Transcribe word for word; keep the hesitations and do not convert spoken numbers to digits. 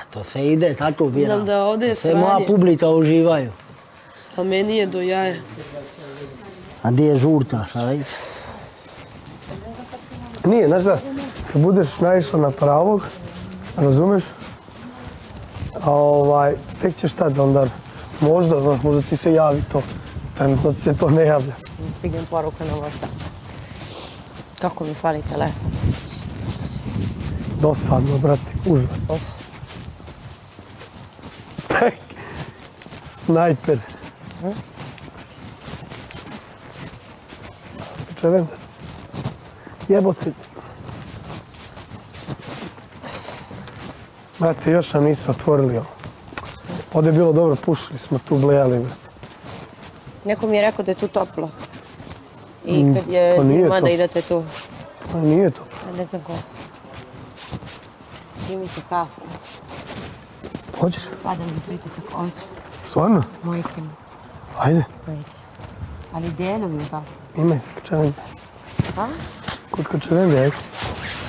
To se ide, tako bira. Znam da ovdje je sve moja sranje. publika uživaju. Ali meni je do jaja. A gdje je žurka, sad vidite? Nije, znaš da, kad budeš naišla na pravog, razumeš? A ovaj, tek ćeš tad onda, možda, znaš, možda ti se javi to. Trenutno ti se to ne javlja. Ne stignem poruka na WhatsApp. Kako mi fali telefon? Dosadno, brate, užas. Tek, snajper. Čevenda. Jebote. Brate, još nam nisu otvorili ovo. Ovdje je bilo dobro, pušili smo tu, blejali, brate. Neko mi je rekao da je tu toplo. I kad je zima da idete tu. Pa nije toplo. Ne znam ko. Ti mi se kafu. Hoćeš? Pada mi pritisak, hoću. Stvarno? Mojke mi. Ajde. Ali delu mi kafu. Imaj se kačevende. A? Kod kačevende, ajde.